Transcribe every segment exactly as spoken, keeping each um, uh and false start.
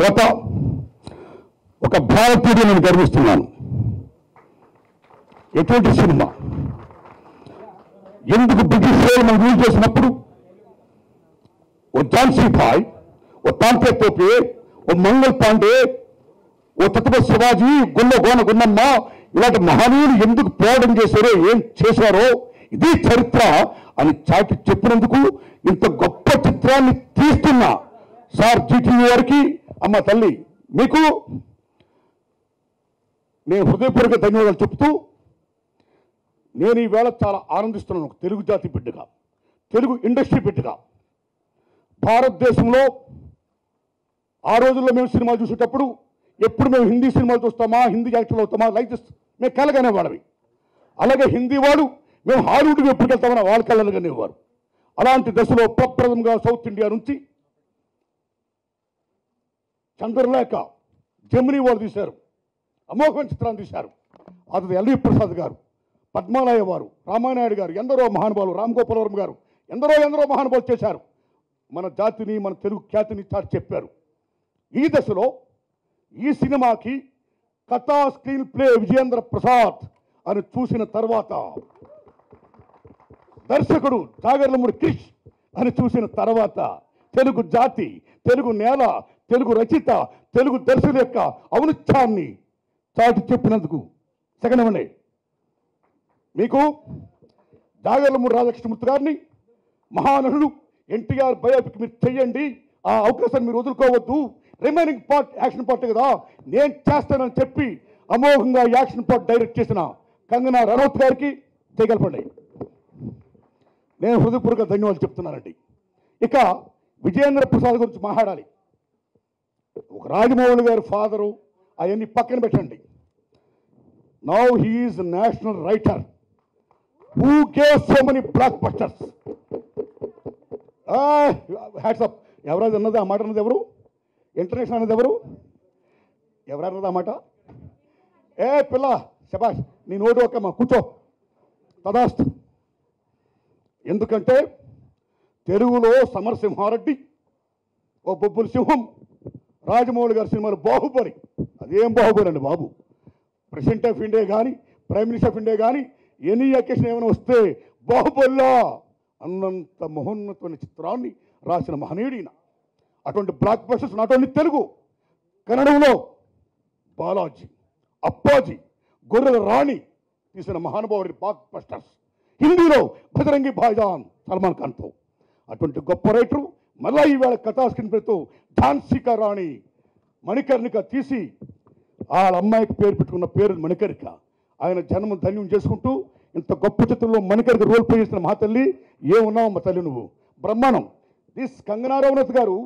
తర్వాత ఒక భారతీయుడు నేను గర్విస్తున్నాను. ఎటువంటి సినిమా ఎందుకు బ్రిటిష్ వాళ్ళు మనం యూజ్ చేసినప్పుడు ఓ ఝాన్సీ భాయ్, ఓ తాంతే తోపే, ఓ మంగళ్ పాండే, ఓ ఛత్రపతి శివాజీ, గుల్ల గోన గున్నమ్మ ఇలాంటి మహనీయులు ఎందుకు పోరాటం చేశారో, ఏం చేశారో ఇది చరిత్ర అని చాటి చెప్పినందుకు ఇంత గొప్ప చిత్రాన్ని తీస్తున్నా సార్ జీటీవీ వారికి, అమ్మ తల్లి మీకు నేను హృదయపూర్వక ధన్యవాదాలు చెప్తూ, నేను ఈవేళ చాలా ఆనందిస్తున్నాను. తెలుగు జాతి బిడ్డగా, తెలుగు ఇండస్ట్రీ బిడ్డగా. భారతదేశంలో ఆ రోజుల్లో మేము సినిమాలు చూసేటప్పుడు ఎప్పుడు మేము హిందీ సినిమాలు చూస్తామా, హిందీ యాక్టర్లు అవుతామా, లైక్ దిస్ మేము కలగానే వాడవి. అలాగే హిందీ వాడు మేము హాలీవుడ్కి ఎప్పుడు వెళ్తామని వాళ్ళ కలలుగానేవారు. అలాంటి దశలో ప్రప్రథంగా సౌత్ ఇండియా నుంచి చంద్రలేఖ జమినీ వారు తీశారు, అమోఘమైన చిత్రాన్ని తీశారు. అది ఎల్వి ప్రసాద్ గారు, పద్మాలయ వారు, రామానాయుడు గారు, ఎందరో మహానుభావులు, రామ్ గోపాల్ వర్మ గారు, ఎందరో ఎందరో మహానుభావులు చేశారు. మన జాతిని, మన తెలుగు ఖ్యాతిని చాటి చెప్పారు. ఈ దశలో ఈ సినిమాకి కథా స్క్రీన్ ప్లే విజయేంద్ర ప్రసాద్ అని చూసిన తర్వాత, దర్శకుడు జాగర్లమూడి క్రిష్ అని చూసిన తర్వాత, తెలుగు జాతి, తెలుగు నేల, తెలుగు రచయిత, తెలుగు దర్శకుల యొక్క ఔన్నత్యాన్ని చాటి చెప్పినందుకు సెకండ్ ఇవ్వండి. మీకు జాగర్లమూడి రాధాకృష్ణమూర్తి గారిని మహానటుడు ఎన్టీఆర్ బయోపిక్ మీరు చెయ్యండి, ఆ అవకాశాన్ని మీరు వదులుకోవద్దు, రిమైనింగ్ పార్ట్ యాక్షన్ పార్ట్ కదా నేను చేస్తానని చెప్పి అమోఘంగా యాక్షన్ పార్ట్ డైరెక్ట్ చేసిన కంగనా రనౌత్ గారికి చేయగలపండి. నేను హృదయపూర్వక ధన్యవాదాలు చెప్తున్నానండి. ఇక విజయేంద్ర ప్రసాద్ గురించి మాట్లాడాలి. ఒక రాజమౌళి గారి ఫాదరు అవన్నీ పక్కన పెట్టండి. Now he is national writer who gave so many blockbusters. Hats off. ఎవరైనా అన్నది ఆ మాట అన్నది ఎవరు? ఇంటర్నేషనల్ అన్నది ఎవరు? ఎవరన్నది ఆ మాట? ఏ పిల్ల శబాష్, నీ నోటు ఒక్కమ్మా, కూర్చో, తదాస్తు. ఎందుకంటే తెలుగులో సమరసింహారెడ్డి, ఓ బొబ్బుల సింహం, రాజమౌళి గారి సినిమాలు బాహుబలి. అదేం బాహుబలి అండి బాబు. ప్రెసిడెంట్ ఆఫ్ ఇండియా కానీ, ప్రైమ్ మినిస్టర్ ఆఫ్ ఇండియా కానీ ఎనీ అకేషన్ ఏమైనా వస్తే బాహుబలిలా అన్నంత మహోన్నతమైన చిత్రాన్ని రాసిన మహనీయుడిన. అటువంటి blockbusters not only Telugu, కన్నడంలో బాలాజీ, అప్పాజీ, గొర్రెల రాణి తీసిన మహానుభావుడి బ్లాక్ బస్టర్స్. హిందీలో బజరంగి భాయిజాన్ సల్మాన్ ఖాన్తో. అటువంటి గొప్ప రైటరు మళ్ళా ఈవేళ కథా స్క్రీన్ ప్లేతో ఝాన్సీ రాణి మణికర్ణిక తీసి వాళ్ళ అమ్మాయికి పేరు పెట్టుకున్న పేరు మణికర్ణిక. ఆయన జన్మ ధన్యం చేసుకుంటూ ఇంత గొప్ప చిత్రంలో మణికర్ణిక రోల్ ప్లే చేసిన మా తల్లి, ఏమున్నావు మా తల్లి నువ్వు, బ్రహ్మాండం. దిస్ కంగనా రనౌత్ గారు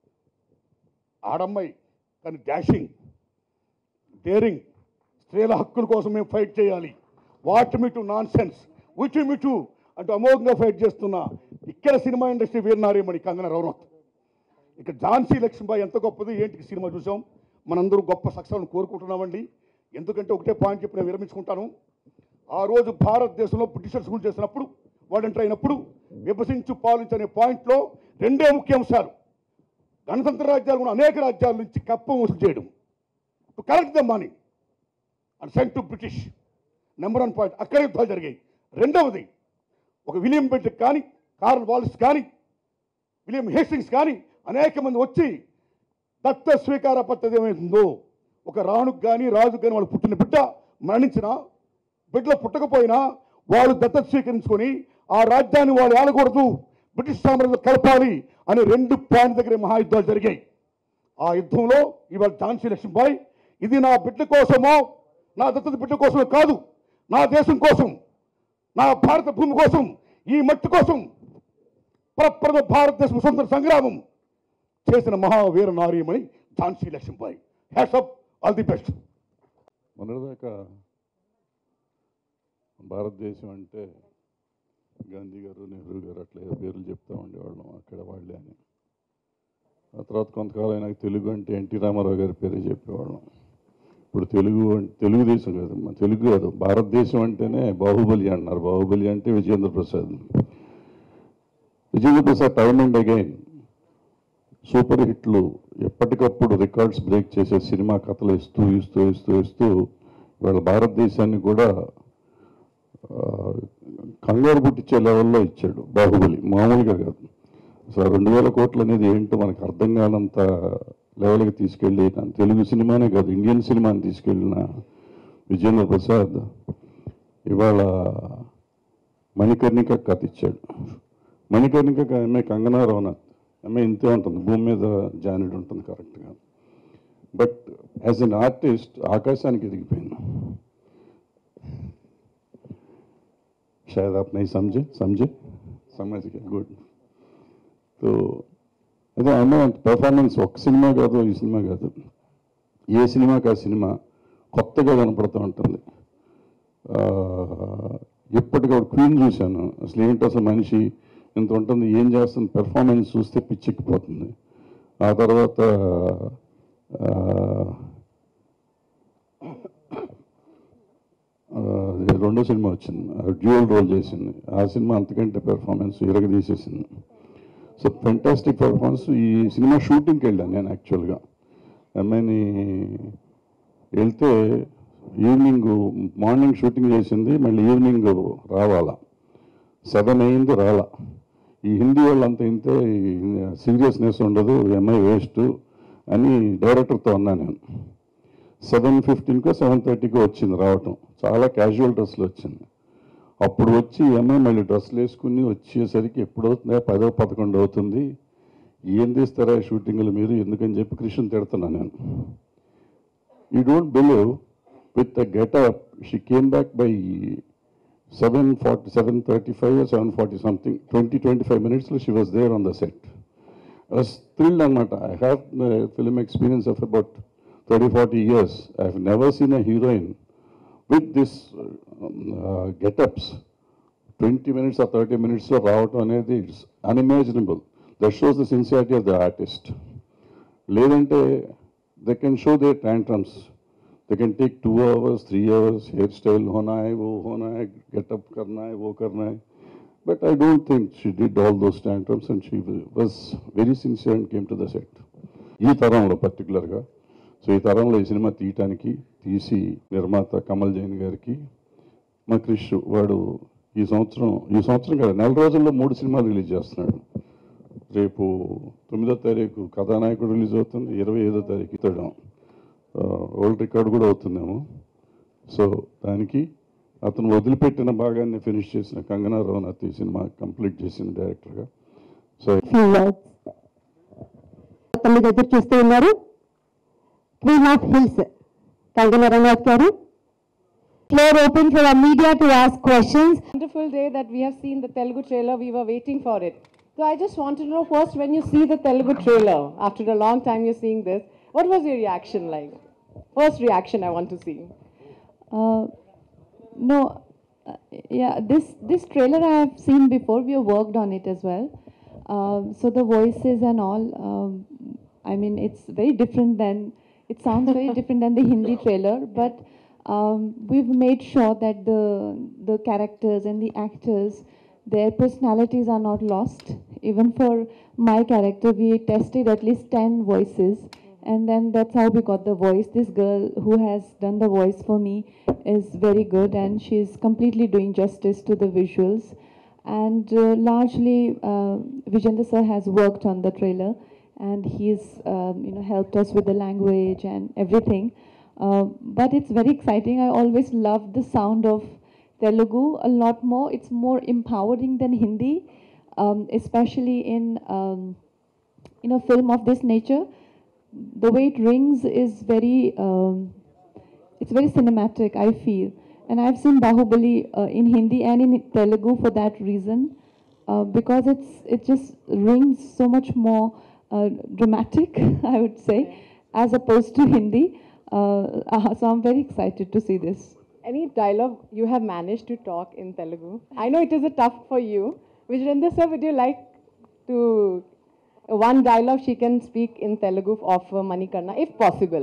ఆడమ్మాయి కానీ డాషింగ్, డేరింగ్, స్త్రీల హక్కుల కోసం మేము ఫైట్ చేయాలి, what me too nonsense, which me too అంటూ అమోఘంగా ఫైట్ చేస్తున్న ఇక్కడ సినిమా ఇండస్ట్రీ వీరనారీమణి కంగనా రనౌత్. ఇక ఝాన్సీ లక్ష్మీబాయి ఎంత గొప్పది ఏంటి సినిమా చూసాం. మనందరూ గొప్ప సక్సెస్ని కోరుకుంటున్నామండి. ఎందుకంటే ఒకటే పాయింట్ చెప్పి నేను విరమించుకుంటాను. ఆ రోజు భారతదేశంలో బ్రిటిషర్స్ రూల్ చేసినప్పుడు, వాళ్ళు ఎంటర్ అయినప్పుడు విభజించు పాలించనే పాయింట్లో రెండే ముఖ్య అంశాలు. గణతంత్ర రాజ్యాలు కూడా అనేక రాజ్యాల నుంచి కప్పం వసూలు చేయడం, to collect the money and send to British. Number one point, అక్కడే యుద్ధాలు జరిగాయి. రెండవది, ఒక విలియం బెంటిక్ కానీ, కార్ల్ వాల్స్ కానీ, విలియం హేస్టింగ్స్ కానీ అనేక మంది వచ్చి దత్త స్వీకార పద్ధతి ఏమైందో, ఒక రాణుకు కానీ రాజుకు కానీ వాళ్ళు పుట్టిన బిడ్డ మరణించిన బిడ్డలు పుట్టకపోయినా వాళ్ళు దత్తత స్వీకరించుకొని ఆ రాజ్యాన్ని వాళ్ళు ఏలకూడదు, బ్రిటిష్ సామ్రాజ్యం కలపాలి అనే రెండు పాయింట్ దగ్గర మహాయుద్ధాలు జరిగాయి. ఆ యుద్ధంలో ఇవాళ ఝాన్సీ లక్ష్మీబాయి, ఇది నా బిడ్డ కోసమో, నా దత్తత బిడ్డ కోసమో కాదు, నా దేశం కోసం, నా భారత భూమి కోసం, ఈ మట్టి కోసం ప్రప్రథమ భారతదేశం స్వతంత్ర సంగ్రామం చేసిన మహావీర నారీమణి Jhansi Lakshmibai. Hats off, all the best. మొన్నటిదాకా భారతదేశం అంటే గాంధీ గారు, నెహ్రూ గారు అట్లా పేర్లు చెప్తా ఉండేవాళ్ళం అక్కడ వాళ్ళే అని. ఆ తర్వాత కొంతకాలం నాకు తెలుగు అంటే ఎన్టీ రామారావు గారి పేరే చెప్పేవాళ్ళం. ఇప్పుడు తెలుగు తెలుగుదేశం కాదు, మన తెలుగు కాదు, భారతదేశం అంటేనే బాహుబలి అంటున్నారు. బాహుబలి అంటే Vijayendra Prasad. Vijayendra Prasad time and again super హిట్లు ఎప్పటికప్పుడు రికార్డ్స్ బ్రేక్ చేసే సినిమా కథలు ఇస్తూ ఇస్తూ ఇస్తూ ఇస్తూ ఇవాళ భారతదేశాన్ని కూడా కంగారు పుట్టించే లెవెల్లో ఇచ్చాడు బాహుబలి, మామూలుగా కాదు. అసలు రెండు వేల కోట్లు అనేది ఏంటో మనకు అర్థం కానంత లెవెల్కి తీసుకెళ్ళి తెలుగు సినిమానే కాదు ఇండియన్ సినిమాని తీసుకెళ్ళిన విజేంద్ర ప్రసాద్ ఇవాళ మణికర్ణిక కథ ఇచ్చాడు. మణికర్ణిక ఆమె కంగనా రనౌత్, ఆమె ఇంతే ఉంటుంది, భూమి మీద జానెడ్ ఉంటుంది కరెక్ట్గా. బట్ యాజ్ అన్ ఆర్టిస్ట్ ఆకాశానికి ఎదిగిపోయింది. शायद आप नहीं समझे समझे समझ गए गुड. तो అదే అన్న పెర్ఫార్మెన్స్ ఒక సినిమా కాదు, ఈ సినిమా కాదు, ఏ సినిమాకి ఆ సినిమా కొత్తగా కనపడుతూ ఉంటుంది. ఎప్పటికప్పుడు క్వీన్ చూశాను, అసలు ఏంటి అసలు మనిషి ఇంత ఉంటుంది, ఏం చేస్తుంది, పెర్ఫార్మెన్స్ చూస్తే పిచ్చెక్కిపోతుంది. ఆ తర్వాత రెండో సినిమా వచ్చింది, డ్యూయల్ రోల్ చేసింది, ఆ సినిమా అంతకంటే పెర్ఫార్మెన్స్ ఇరగదీసేసింది. So fantastic performance. ఈ సినిమా షూటింగ్కి వెళ్ళాను నేను యాక్చువల్గా. అమ్మాయిని వెళ్తే ఈవినింగ్ మార్నింగ్ షూటింగ్ చేసింది, మళ్ళీ ఈవినింగ్ రావాలా, సెవెన్ అయింది రాలా. ఈ హిందీ వాళ్ళు అంత ఇంతే సీరియస్నెస్ ఉండదు, ఎంఐ వేస్ట్ అని డైరెక్టర్తో అన్నా నేను. సెవెన్ ఫిఫ్టీన్కో సెవెన్ థర్టీకో వచ్చింది రావటం, చాలా క్యాజువల్ డ్రెస్లో వచ్చింది. అప్పుడు వచ్చి ఎంఐ మళ్ళీ డ్రెస్సులు వేసుకుని వచ్చేసరికి ఎప్పుడవుతుందా, పదో పదకొండు అవుతుంది, ఏం తీస్తారా షూటింగ్లు మీరు ఎందుకని చెప్పి కృష్ణ తిడుతున్నాను నేను. You don't believe with the getup she came back by seven forty seven thirty five seven forty something, twenty twenty five మినిట్స్లో she was there on the set. I was thrilled అనమాట. I have film experience of about thirty forty years. I have never seen a heroine with this uh, get-ups. twenty minutes or thirty minutes lo raavatam anedi it's unimaginable. That shows the sincerity of the artist. Ledante they can show their tantrums. They can take two hours, three hours, hairstyle hona hai, wo hona hai, get-up karna hai, wo karna hai. But I don't think she did all those tantrums, and she was very sincere and came to the set. Ee taramlo particular ga. So ఈ తరంలో ఈ cinema తీయటానికి తీసి నిర్మాత కమల్ జైన్ గారికి మా క్రిష్ వాడు ఈ సంవత్సరం ఈ సంవత్సరం కదా నెల రోజుల్లో మూడు సినిమాలు రిలీజ్ చేస్తున్నాడు. రేపు తొమ్మిదో తారీఖు కథానాయకుడు రిలీజ్ అవుతుంది, ఇరవై ఐదో తారీఖు ఇతడు వరల్డ్ రికార్డు కూడా అవుతుందేమో. సో దానికి అతను వదిలిపెట్టిన భాగాన్ని ఫినిష్ చేసిన కంగనా రనౌత్ ఈ సినిమా కంప్లీట్ చేసిన డైరెక్టర్గా. సో ఎదురు చూస్తూ ఉన్నారు. Queen of Hills, Kangana Ranaut garu. Floor open for our media to ask questions. Wonderful day that we have seen the Telugu trailer. We were waiting for it. So I just want to know first, when you see the Telugu trailer, after a long time you're seeing this, what was your reaction like? First reaction I want to see. Uh, no, uh, yeah, this this trailer I have seen before. We have worked on it as well. Uh, so the voices and all, um, I mean, it's very different than. It sounds very different than the Hindi trailer, but um, we've made sure that the the characters and the actors, their personalities are not lost. Even for my character, we tested at least ten voices, and then that's how we got the voice. This girl who has done the voice for me is very good, and she's completely doing justice to the visuals. And uh, largely, uh, Vijender sir has worked on the trailer. And he's, um, you know, helped us with the language and everything. Uh, but it's very exciting. I always loved the sound of Telugu a lot more. It's more empowering than Hindi, um, especially in um, in a film of this nature. The way it rings is very, um, it's very cinematic, I feel. And I've seen Bahubali uh, in Hindi and in Telugu for that reason, uh, because it's it just rings so much more. Uh, dramatic, I would say, as opposed to Hindi. Uh, uh, so I'm very excited to see this. Any dialogue you have managed to talk in Telugu? I know it is a tough for you. Vijender sir, would you like to, uh, one dialogue she can speak in Telugu of uh, Manikarna, if possible?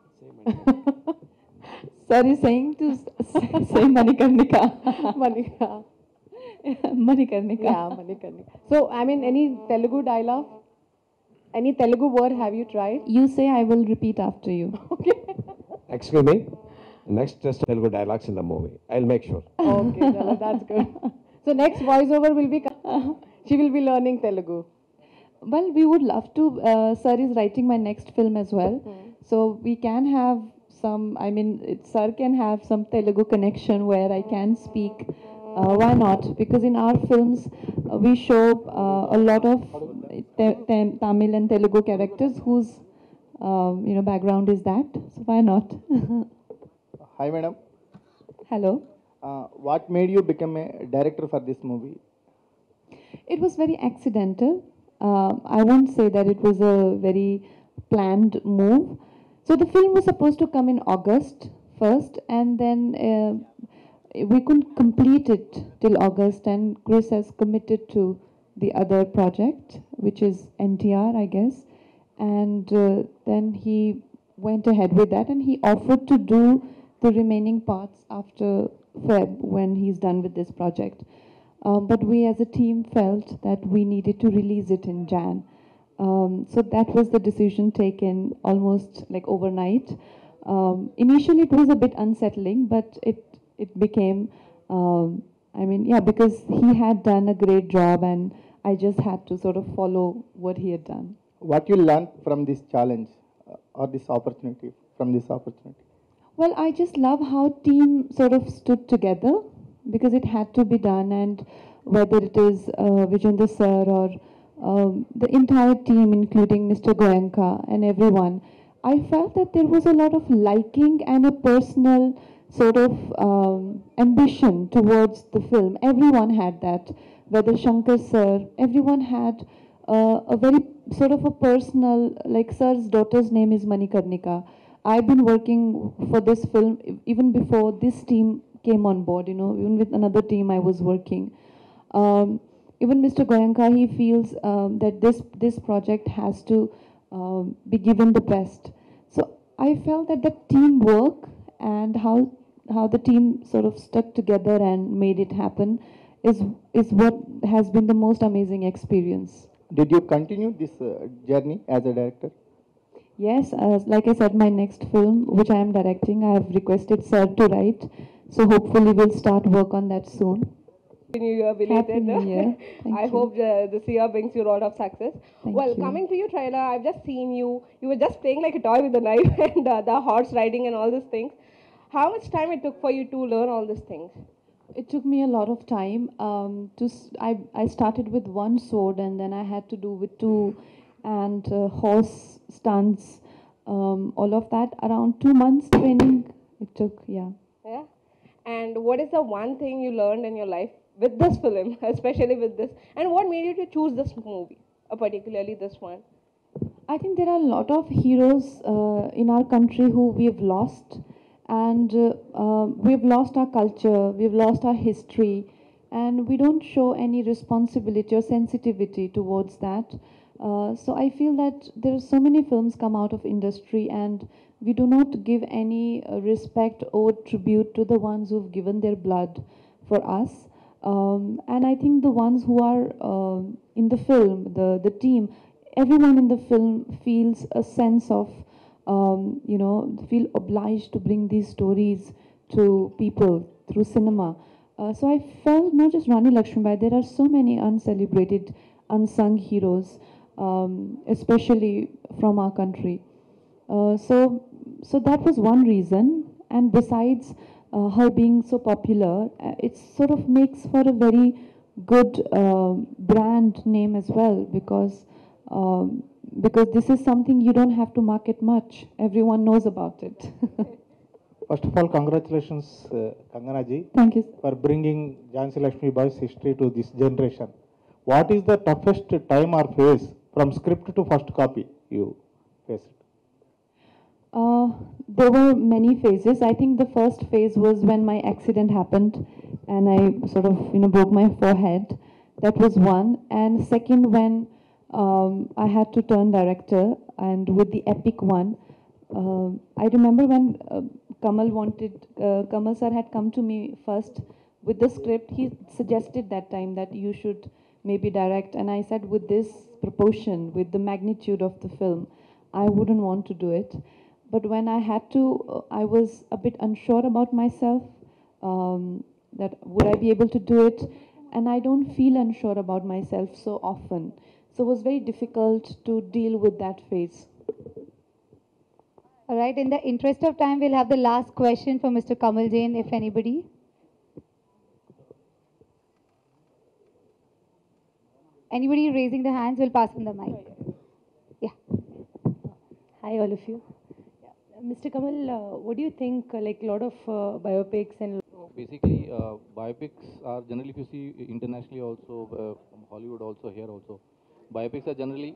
Sir is saying to say Manikarnika. Manika. Manikarnika. Yeah, Manikarnika. So, I mean, any Telugu dialogue? Any Telugu word have you tried? You say, I will repeat after you. Excuse me. Next test Telugu dialogues in the movie. I'll make sure. Okay, Chala, that's good. So next voiceover will be, she will be learning Telugu. Well, we would love to. Uh, sir is writing my next film as well. So we can have some, I mean, it, sir can have some Telugu connection where I can speak. Uh, why not? Because in our films, uh, we show uh, a lot of te- te- Tamil and Telugu characters whose, um, you know, background is that. So why not? Hi, madam. Hello. Uh, what made you become a director for this movie? It was very accidental. Uh, I won't say that it was a very planned move. So the film was supposed to come in August first, and then uh, we couldn't complete it till August, and Chris has committed to the other project, which is N T R, I guess. And uh, then he went ahead with that, and he offered to do the remaining parts after Feb when he's done with this project. Um, but we as a team felt that we needed to release it in Jan. Um, so that was the decision taken almost like overnight. Um, initially it was a bit unsettling, but it, it became, um, I mean, yeah, because he had done a great job and I just had to sort of follow what he had done. What you learned from this challenge uh, or this opportunity, from this opportunity? Well, I just love how team sort of stood together because it had to be done, and whether it is uh, Vijender sir or um, the entire team, including Mister Goenka and everyone, I felt that there was a lot of liking and a personal sort of um, ambition towards the film. Everyone had that, whether Shankar sir, everyone had uh, a very sort of a personal, like sir's daughter's name is Manikarnika. I've been working for this film even before this team came on board, you know, even with another team I was working. Um, even Mister Goenka, he feels um, that this, this project has to um, be given the best. So I felt that the teamwork and how, how the team sort of stuck together and made it happen is, is what has been the most amazing experience. Did you continue this uh, journey as a director? Yes, uh, like I said, my next film, which I am directing, I have requested sir to write. So hopefully we'll start work on that soon. Happy New Year, belated. Happy New Year. Thank I you. hope the, this year brings you a lot of success. Thank well, you. coming to your trailer, I've just seen you. You were just playing like a toy with the knife and uh, the horse riding and all these things. How much time it took for you to learn all these things? It took me a lot of time. Um, to s- I, I started with one sword and then I had to do with two, and uh, horse stunts, um, all of that. Around two months training it took, yeah. Yeah. And what is the one thing you learned in your life with this film, especially with this? And what made you to choose this movie, uh, particularly this one? I think there are a lot of heroes uh, in our country who we've lost, and uh, uh, we've lost our culture, we've lost our history, and we don't show any responsibility or sensitivity towards that. Uh, so I feel that there are so many films come out of industry and we do not give any uh, respect or tribute to the ones who've given their blood for us. Um, and I think the ones who are uh, in the film, the, the team, everyone in the film feels a sense of, um, you know, feel obliged to bring these stories to people through cinema. Uh, so I felt not just Rani Lakshmibai, there are so many uncelebrated, unsung heroes, um, especially from our country. Uh, so, so that was one reason. And besides uh, her being so popular, uh, it sort of makes for a very good uh, brand name as well, because um, because this is something you don't have to market much. Everyone knows about it. First of all, congratulations, uh, Kangana ji, Thank you. for bringing Jhansi Lakshmi Bai's history to this generation. What is the toughest time or phase from script to first copy you faced? Uh, there were many phases. I think the first phase was when my accident happened and I sort of, you know, broke my forehead. That was one. And second, when um, I had to turn director, and with the epic one, uh, I remember when uh, Kamal wanted, uh, Kamal sir had come to me first with the script. He suggested that time that you should maybe direct. And I said, with this proportion, with the magnitude of the film, I wouldn't want to do it. But when I had to, uh, I was a bit unsure about myself, um, that would I be able to do it? And I don't feel unsure about myself so often. So it was very difficult to deal with that phase. All right, in the interest of time, we'll have the last question for Mister Kamal Jain, if anybody. Anybody raising their hands, we'll pass them the mic. Yeah. Hi, all of you. Yeah. Mister Kamal, uh, what do you think, uh, like a lot of uh, biopics and... Basically, uh, biopics are generally, if you see internationally also, uh, from Hollywood also, here also, biopics are generally...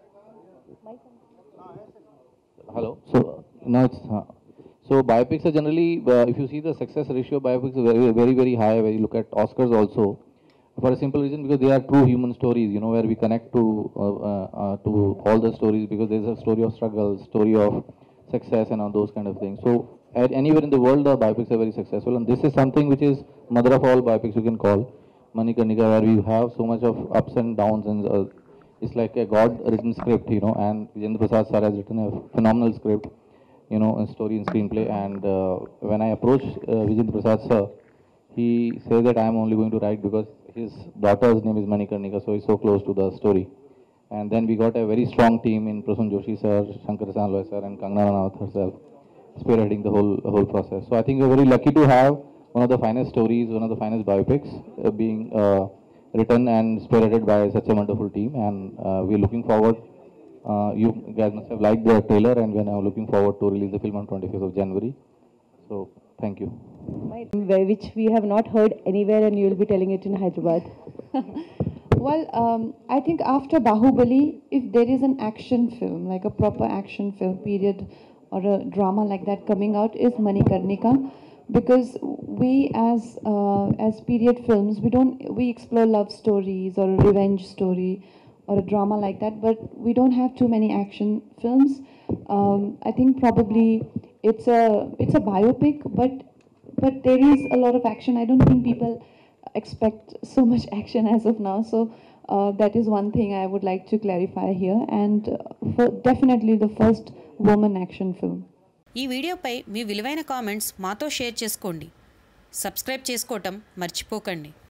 Hello? So, now it's... Uh, so, biopics are generally, uh, if you see the success ratio of biopics is very, very, very high. When you look at Oscars also, for a simple reason, because they are true human stories, you know, where we connect to uh, uh, uh, to all the stories, because there's a story of struggle, story of success and all those kind of things. So at anywhere in the world, the biopics are very successful, and this is something which is mother of all biopics, you can call Manikarnika, where we have so much of ups and downs, and uh, it's like a God-written script, you know, and Vijayendra Prasad sir has written a phenomenal script, you know, a story and screenplay, and uh, when I approached uh, Vijayendra Prasad sir, he said that I am only going to write because his daughter's name is Manikarnika, so he's so close to the story. And then we got a very strong team in Prasun Joshi sir, Shankar Sanloy sir, and Kangana Ranaut herself, spearheading the whole the whole process. So I think we're very lucky to have one of the finest stories, one of the finest biopics uh, being uh, written and spearheaded by such a wonderful team. And uh, we're looking forward. Uh, you guys must have liked the trailer, and we're now looking forward to release the film on twenty-fifth of January. So thank you. Which we have not heard anywhere, and you will be telling it in Hyderabad. Well, um, I think after Bahubali, if there is an action film, like a proper action film, period, or a drama like that coming out, is Manikarnika, because we as uh, as period films, we don't we explore love stories or a revenge story or a drama like that, but we don't have too many action films. Um, I think probably it's a it's a biopic, but but there is a lot of action. I don't think people expect so much action as of now, so uh, that is one thing I would like to clarify here, and uh, for definitely the first woman action film. ఈ వీడియోపై మీ విలువైన comments మాతో share చేసుకోండి. Subscribe చేసుకోవటం మర్చిపోకండి.